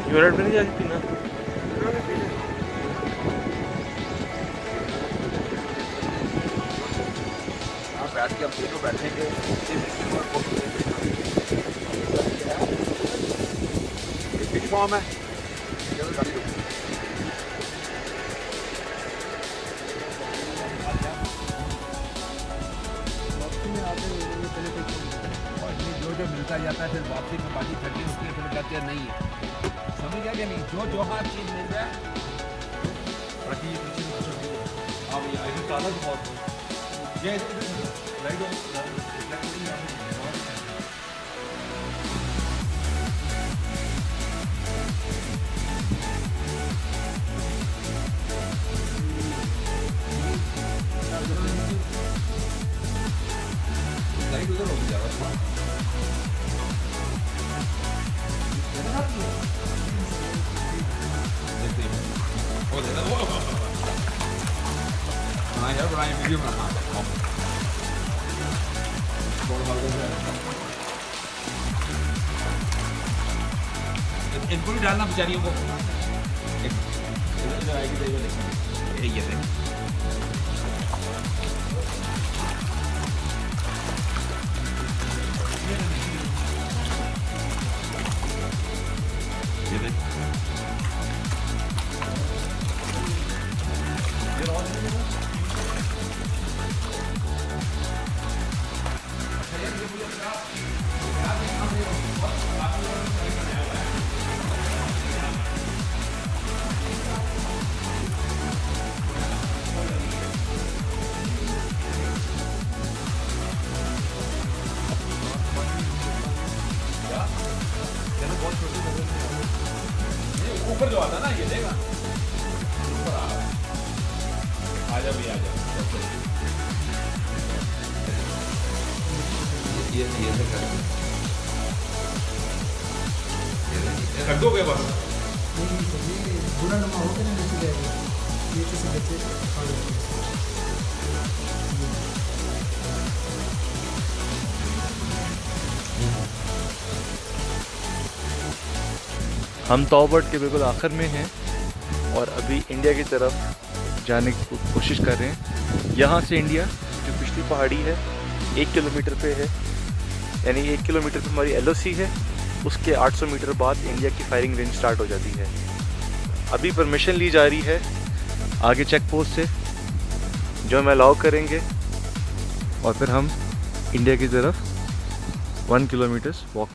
Unit में नहीं जाती पीना। बैठ के हम तीनों बैठेंगे। फॉर्म है जो मिलता जाता है फिर वापसी में बाकी खड़ी उसके फिर कहते हैं नहीं है। समझ गया कि नहीं? जो हर चीज़ मिल जाए बाकी हाँ भैया आई काला तो बहुत ये लाइट उधर हो गया हाँ यार बनाए वीडियो बना इनको भी डालना बेचारियों को। ये देख ऊपर जो आता ना ये देगा ऊपर आ जा भैया आ जा। ये कर दोगे बस बुरा नमा होकर ना नीचे जाएगा ये से बच्चे हम ताओबाट के बिल्कुल आखिर में हैं और अभी इंडिया की तरफ जाने की कोशिश कर रहे हैं। यहाँ से इंडिया जो पिछली पहाड़ी है 1 किलोमीटर पे है, यानी 1 किलोमीटर पे हमारी LOC है। उसके 800 मीटर बाद इंडिया की फायरिंग रेंज स्टार्ट हो जाती है। अभी परमिशन ली जा रही है आगे चेक पोस्ट से, जो हमें अलाउ करेंगे और फिर हम इंडिया की तरफ 1 किलोमीटर वॉक